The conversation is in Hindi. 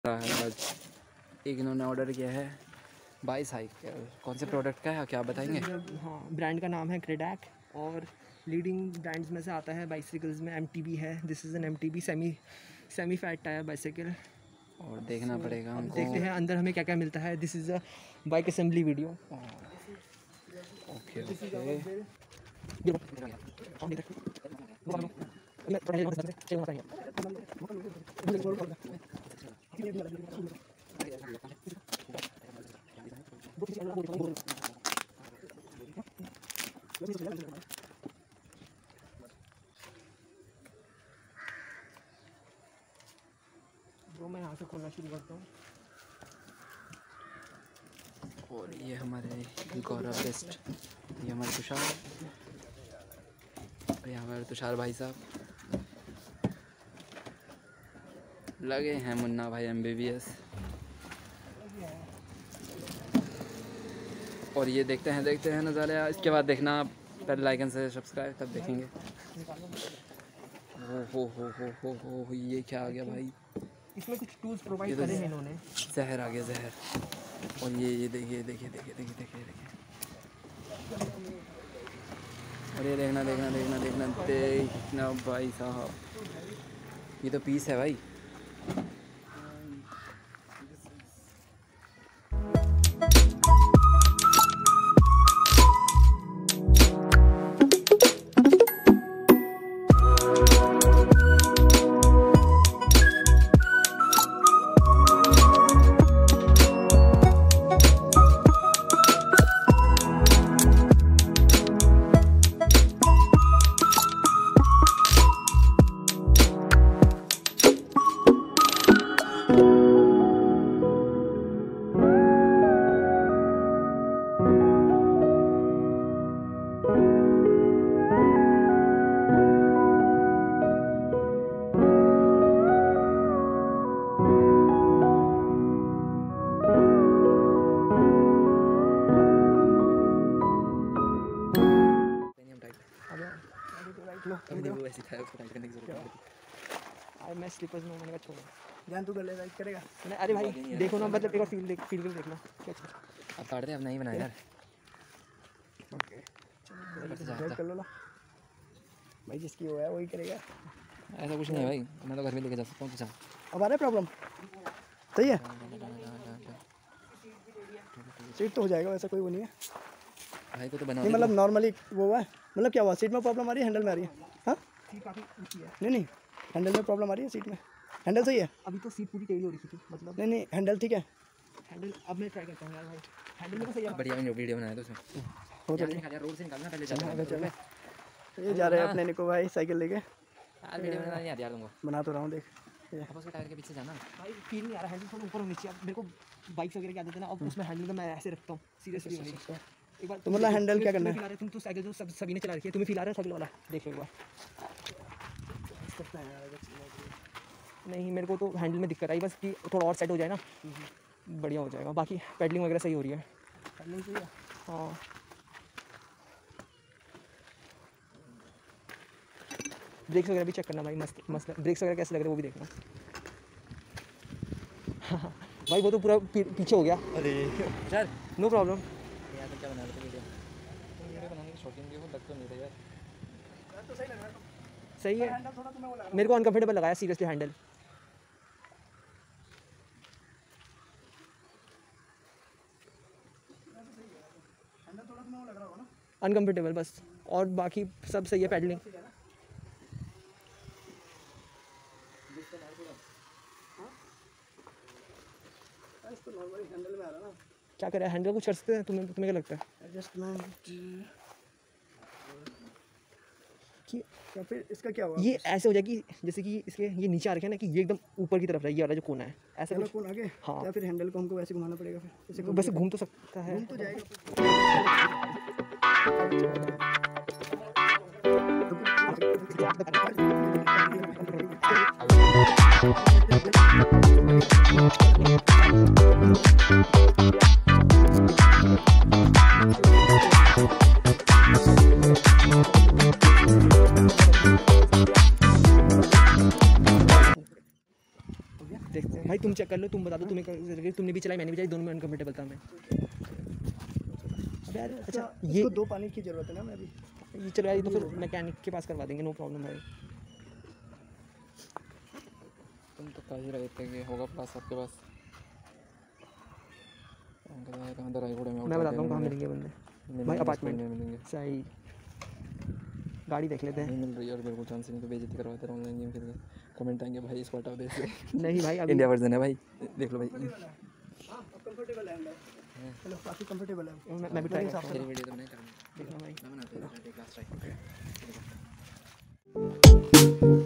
आज एक इन्होंने ऑर्डर किया है बाईसाइकिल। कौन से प्रोडक्ट का है क्या बताएंगे? हाँ, ब्रांड का नाम है क्रेडैक और लीडिंग ब्रांड्स में से आता है बाइसिकल्स में। MTB है, this is an MTB semi fat tyre bicycle. और देखना पड़ेगा हमको। देखते हैं अंदर हमें क्या क्या मिलता है। This is a bike assembly video. Okay जो मैं यहाँ से खोलना शुरू करता हूँ। और ये हमारे गौरव बेस्ट, ये हमारे तुषार, ये हमारे तुषार भाई साहब लगे हैं। मुन्ना भाई MBBS। और ये देखते हैं नज़ारे। इसके बाद देखना पहले लाइक एंड सब्सक्राइब, तब देखेंगे। हो ये क्या आ गया भाई? इसमें कुछ टूल्स प्रोवाइड करे हैं इन्होंने। जहर आ गया, जहर। और ये देखिए। और ये देखना भाई साहब, ये तो पीस है भाई। मैं स्लीपर्स में मैंने कहा छोड़ो, जान तू कर ले, राइड करेगा। अरे भाई देखो ना, मतलब एक बार फील कर देख लो। अब काट दे, अब नहीं बनाया यार। ओके चलो कर लो ना भाई, जिसकी वो है वही करेगा। ऐसा कुछ नहीं है भाई, मैं तो घर में लेके जा सकता हूँ। किसान अब आ रहा है प्रॉब्लम सही है, सीट तो हो जाएगा, वैसा कोई वो नहीं है भाई को तो बना नहीं, मतलब नॉर्मली वो है। मतलब क्या हुआ, सीट में प्रॉब्लम आ रही है, हैंडल में आ रही है? हाँ सीट काफ़ी ऊंची है। नहीं हैंडल में प्रॉब्लम आ रही है, सीट में। हैंडल सही है अभी तो सीट पूरी टेढ़ी हो रही थी, मतलब नहीं हैंडल ठीक है। हैंडल अब मैं ट्राई करता हूँ यार भाई, हैंडल में तो सही है। बढ़िया वीडियो बनाया तो उसमें हो तो रोड से निकालना पहले। चलो ये जा रहे हैं अपने निको भाई साइकिल लेके। यार वीडियो बनाना नहीं आता यार तुमको। बना तो रहा हूँ, देख अब उसके टायर के पीछे जाना भाई। फील नहीं आ रहा, हैंडल थोड़ा ऊपर और नीचे। अब मेरे को बाइक्स वगैरह की आदत है ना, अब उसमें हैंडल का मैं ऐसे रखता हूँ सीरियसली। एक बार तो मतलब हैंडल क्या करना है? तुम तो साइकिल जो सभी ने चला रखी है, तुम्हें फील आ रहा है साइकिल वाला? देख लो एक बार। नहीं मेरे को तो हैंडल में दिक्कत आई बस, कि थोड़ा और सेट हो जाए ना बढ़िया हो जाएगा। बाकी पेडलिंग वगैरह सही हो रही है। पेडलिंग सही है हाँ। ब्रेक्स वगैरह भी चेक करना भाई, मस्त ब्रेक्स वगैरह कैसे लग रहे हैं वो भी देखना। भाई वो तो पूरा पीछे हो गया। अरे यार नो प्रॉब्लम। यार तो क्या बना रहे थे वीडियो बनाने की शौकीन भी हो, लग तो नहीं रहा यार। तो सही लग रहा है, सही है। हैंडल थोड़ा तुम्हें वो लग रहा है। मेरे को अनकंफर्टेबल लगाया सीरियसली हैंडल। हैंडल थोड़ा तुम्हें वो लग रहा होगा ना, अनकंफर्टेबल बस, और बाकी सब सही है। पेडलिंग तो नॉर्मली हैंडल में आ रहा ना। क्या करें, हैंडल को कर सकते हैं? तुम्हें क्या लगता है? एडजस्टमेंट कि या फिर इसका क्या हुआ? ये ऐसे हो जाए कि जैसे कि इसके ये नीचे आ रखे हैं ना, कि ये एकदम ऊपर की तरफ रहे, ये वाला जो कोना है ऐसा कुछ। कौन आगे? हाँ। या फिर हैंडल को हमको वैसे घुमाना पड़ेगा, फिर ऐसे वैसे घूम तो सकता है। घूम तो जाएगा। देखते हैं भाई, तुम चेक कर लो, तुम तुम बता दो तुमने भी चलाई मैंने भी चलाई, दोनों में अनकम्फर्टेबल था मैं। अब यार अच्छा ये 2 पानी की ज़रूरत है ना मैं अभी। ये चलो यार, ये तो फिर मैकेनिक के पास करवा देंगे, नो प्रॉब्लम भाई। तुम तो कह ही रहे थे कि होगा पास आपके पास। कहाँ रायगढ़ में मैं बताता हूँ कहाँ मिलेंगे बंदे भाई, अपार्टमेंट में मिलेंगे। सही, गाड़ी देख लेते हैं। नहीं मिल रही है और मेरे को चांस नहीं, तो बेइज्जती करवाते रहे ऑनलाइन गेम खेल के। कमेंट आएंगे भाई इसको हटाओ दे से। नहीं भाई अभी इंडिया वर्जन है भाई, देख लो भाई। हाँ कंफर्टेबल है अंदर, चलो काफ़ी कंफर्टेबल है। मैं भी ट्राई करता हूँ, तेरी वीडियो तो नहीं करनी, देखना भाई। मैं बनाता हूँ, लास्ट टाइम।